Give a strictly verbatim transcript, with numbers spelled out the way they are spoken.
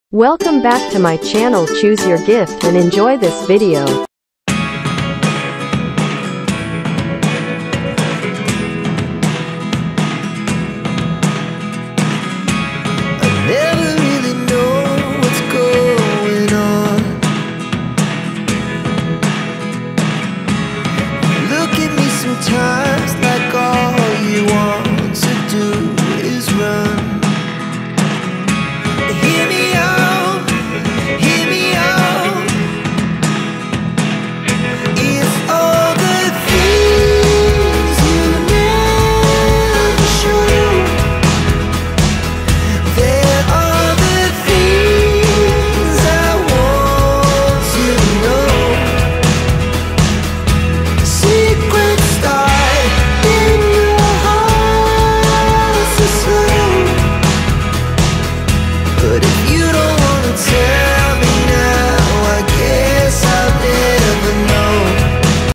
Welcome back to my channel. Choose your gift and enjoy this video.